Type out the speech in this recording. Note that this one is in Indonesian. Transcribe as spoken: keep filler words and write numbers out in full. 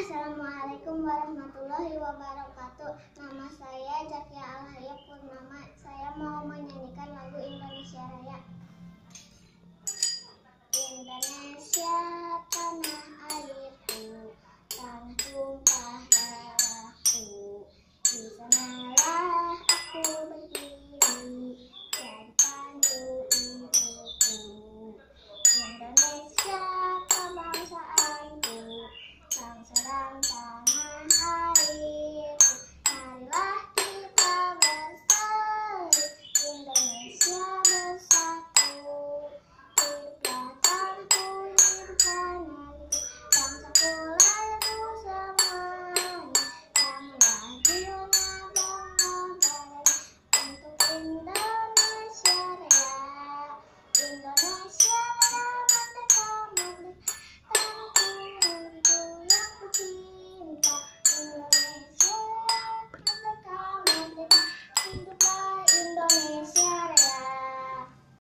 Assalamualaikum warahmatullahi wabarakatuh. Nama saya Zakia Alhaya Purnama. Saya mau menyanyikan lagu Indonesia Raya. Indonesia tanah